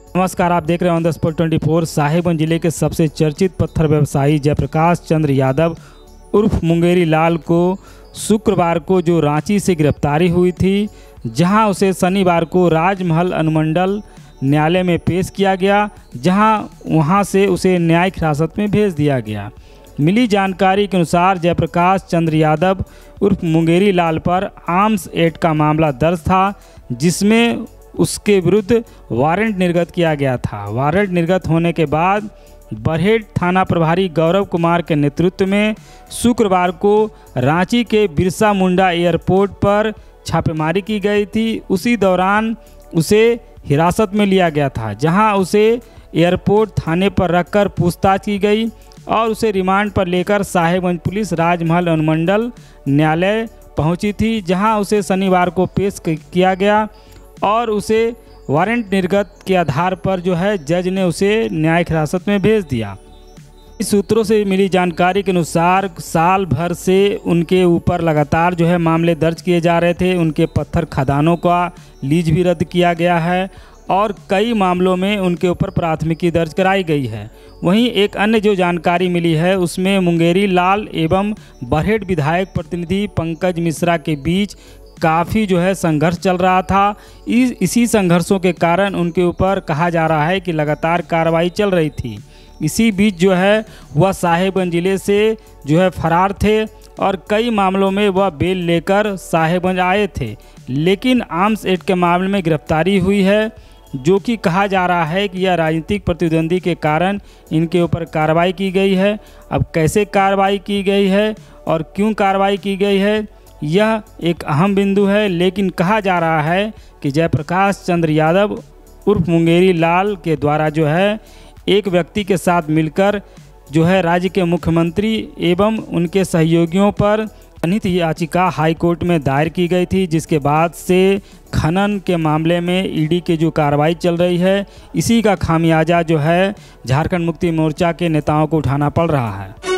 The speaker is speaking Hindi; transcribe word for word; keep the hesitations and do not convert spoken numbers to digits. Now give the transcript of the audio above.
नमस्कार, आप देख रहे हैं on the spot twenty four. Sahibganj जिले के सबसे चर्चित पत्थर व्यवसायी जयप्रकाश चंद्र यादव उर्फ मुंगेरी लाल को शुक्रवार को जो रांची से गिरफ्तारी हुई थी, जहां उसे शनिवार को राजमहल अनुमंडल न्यायालय में पेश किया गया, जहां वहां से उसे न्यायिक हिरासत में भेज दिया गया। मिली जानकारी के अनुसार जयप्रकाश चंद्र यादव उर्फ मुंगेरी लाल पर आर्म्स एक्ट का मामला दर्ज था, जिसमें उसके विरुद्ध वारंट निर्गत किया गया था। वारंट निर्गत होने के बाद बरहेट थाना प्रभारी गौरव कुमार के नेतृत्व में शुक्रवार को रांची के बिरसा मुंडा एयरपोर्ट पर छापेमारी की गई थी। उसी दौरान उसे हिरासत में लिया गया था, जहां उसे एयरपोर्ट थाने पर रखकर पूछताछ की गई और उसे रिमांड पर लेकर साहिबगंज पुलिस राजमहल अनुमंडल न्यायालय पहुंची थी, जहां उसे शनिवार को पेश किया गया और उसे वारंट निर्गत के आधार पर जो है जज ने उसे न्यायिक हिरासत में भेज दिया। इस सूत्रों से मिली जानकारी के अनुसार साल भर से उनके ऊपर लगातार जो है मामले दर्ज किए जा रहे थे। उनके पत्थर खदानों का लीज भी रद्द किया गया है और कई मामलों में उनके ऊपर प्राथमिकी दर्ज कराई गई है। वहीं एक अन्य जो जानकारी मिली है, उसमें मुंगेरी लाल एवं बरहेट विधायक प्रतिनिधि पंकज मिश्रा के बीच काफ़ी जो है संघर्ष चल रहा था। इस इसी संघर्षों के कारण उनके ऊपर कहा जा रहा है कि लगातार कार्रवाई चल रही थी। इसी बीच जो है वह साहिबगंज ज़िले से जो है फरार थे और कई मामलों में वह बेल लेकर साहिबगंज आए थे, लेकिन आर्म्स एक्ट के मामले में गिरफ्तारी हुई है, जो कि कहा जा रहा है कि यह राजनीतिक प्रतिद्वंदी के कारण इनके ऊपर कार्रवाई की गई है। अब कैसे कार्रवाई की गई है और क्यों कार्रवाई की गई है, यह एक अहम बिंदु है। लेकिन कहा जा रहा है कि जयप्रकाश चंद्र यादव उर्फ मुंगेरी लाल के द्वारा जो है एक व्यक्ति के साथ मिलकर जो है राज्य के मुख्यमंत्री एवं उनके सहयोगियों पर जनहित याचिका हाई कोर्ट में दायर की गई थी, जिसके बाद से खनन के मामले में ईडी की जो कार्रवाई चल रही है, इसी का खामियाजा जो है झारखंड मुक्ति मोर्चा के नेताओं को उठाना पड़ रहा है।